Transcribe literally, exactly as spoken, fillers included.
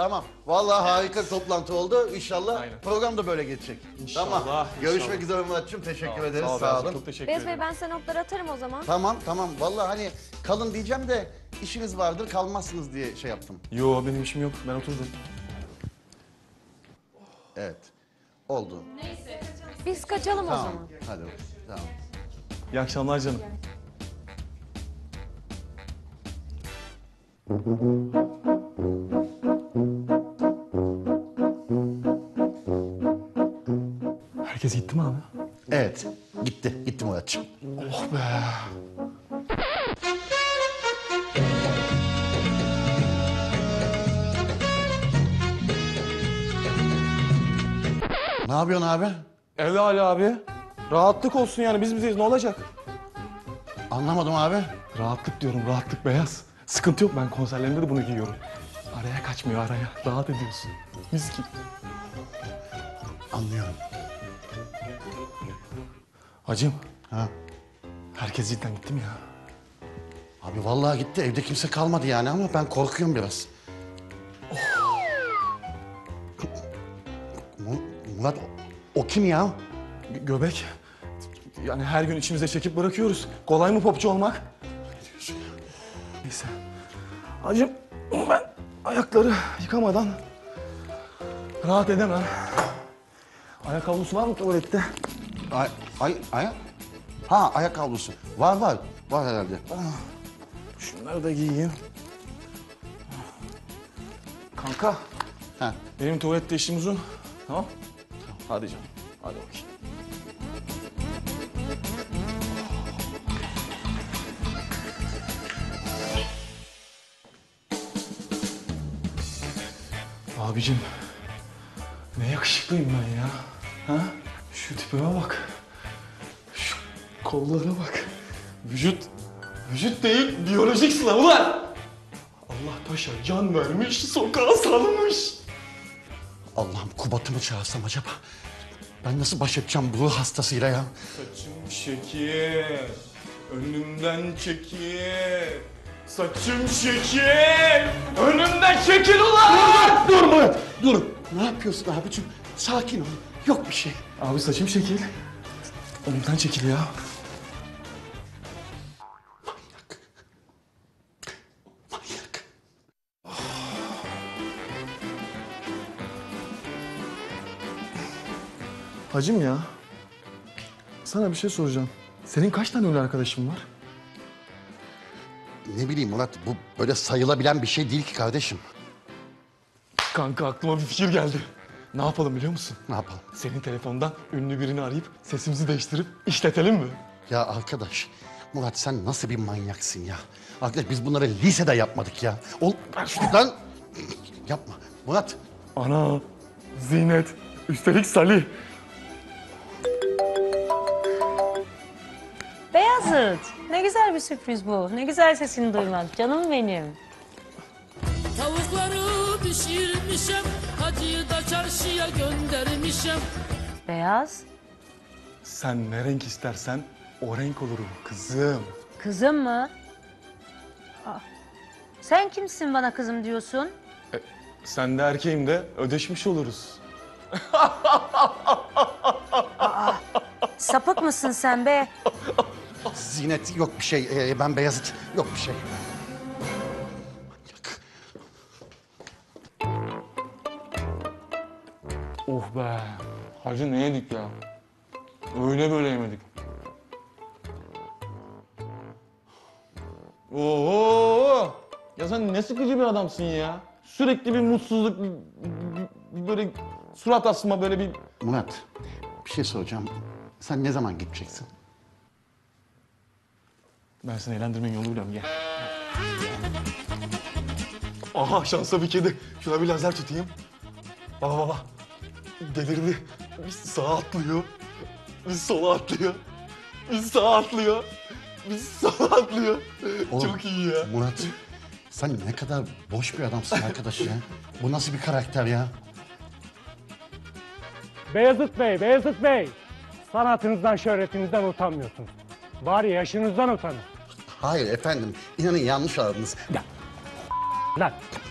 Tamam. Vallahi harika bir toplantı oldu. İnşallah Aynen. program da böyle geçecek. İnşallah, Tamam. inşallah. Görüşmek üzere Murat'cığım. Teşekkür Sağ ol, ederiz. Sağ, ol, Sağ Beyazıt, olun. Çok teşekkür Beyaz ederim. Bey ben size notları atarım o zaman. Tamam tamam. Vallahi hani kalın diyeceğim de işiniz vardır kalmazsınız diye şey yaptım. Yo benim işim yok. Ben oturdum. Evet. Oldu. Biz kaçalım o Tamam. zaman. Hadi. Tamam. İyi akşamlar canım. Herkes gitti mi abi? Evet. Gitti. Gitti Murat'cığım. Oh be. Ne yapıyorsun abi? Evet Ali abi. Rahatlık olsun yani biz bizeyiz ne olacak? Anlamadım abi. Rahatlık diyorum rahatlık beyaz. Sıkıntı yok ben konserlerimde de bunu giyiyorum. Araya kaçmıyor araya. Rahat ediyorsun. Mis gibi. Anlıyorum. Hacım Ha. herkes cidden gitti mi ya? Abi vallahi gitti. Evde kimse kalmadı yani ama ben korkuyorum biraz. Mu- Murat o, o kim ya? Gö- göbek. Yani her gün içimize çekip bırakıyoruz. Kolay mı popçu olmak? Neyse. Hacım ben ayakları yıkamadan rahat edemem. Ayak havlusu var mı tuvalette? Ay, ay, ayak? Ha ayak havlusu. Var var. Var herhalde. Şunları da giyeyim. Kanka, Ha. benim tuvalette işim uzun. Tamam? Hadi canım, hadi bakayım. Abicim, ne yakışıklıyım ben ya. Ha? Şu tipime bak. Şu kollara bak. Vücut, vücut değil, biyolojik sınav ulan! Allah paşa can vermiş, sokağa salmış. Allah'ım Kubat'ı mı çağırsam acaba? Ben nasıl baş edeceğim bu ruh hastasıyla ya? Saçım şekil, önümden çekil. Saçım şekil, önümden çekil ulan! Dur Murat, dur. Ne yapıyorsun abicim? Sakin ol. Yok bir şey. Abi saçım şekil, önümden çekil ya. Manyak. Hacım ya, sana bir şey soracağım. Senin kaç tane ünlü arkadaşın var? Ne bileyim Murat, bu böyle sayılabilen bir şey değil ki kardeşim. Kanka aklıma bir fikir geldi. Ne yapalım biliyor musun? Ne yapalım? Senin telefondan ünlü birini arayıp sesimizi değiştirip işletelim mi? Ya arkadaş, Murat sen nasıl bir manyaksın ya? Arkadaş biz bunları lisede yapmadık ya. Ol, ver şuradan. Yapma. Murat, Ana, Zinet, üstelik Salih. Beyazıt, ne güzel bir sürpriz bu. Ne güzel sesini duymak. Canım benim. Tavukları pişirmişem, hacıyı da çarşıya göndermişem. Beyaz, Sen ne renk istersen o renk olurum kızım. kızım mı? Aa, sen kimsin bana kızım diyorsun? Sen de erkeğim de ödeşmiş oluruz. Sapık mısın sen be? Zinet yok bir şey. Ee, ben Beyazıt yok bir şey. Manyak. Oh be, hacı ne yedik ya? Öyle böyle yemedik. Oo! Ya sen ne sıkıcı bir adamsın ya. Sürekli bir mutsuzluk, bir, bir- bir böyle surat asma böyle bir... Murat, bir şey soracağım. Sen ne zaman gideceksin? Ben seni eğlendirmenin yolunu biliyorum, gel. Aha şansa bir kedi. Şuna bir lazer tutayım. Baba baba. Delirdi. Bir sağa atlıyor. Bir sola atlıyor. Bir sağa atlıyor. Bir sola atlıyor. Oğlum, Çok iyi ya. Murat, sen ne kadar boş bir adamsın arkadaş ya. Bu nasıl bir karakter ya? Beyazıt Bey, Beyazıt Bey. Sanatınızdan, şöhretinizden utanmıyorsunuz. Bari yaşınızdan utanın. Hayır efendim, inanın yanlış aradınız. Lan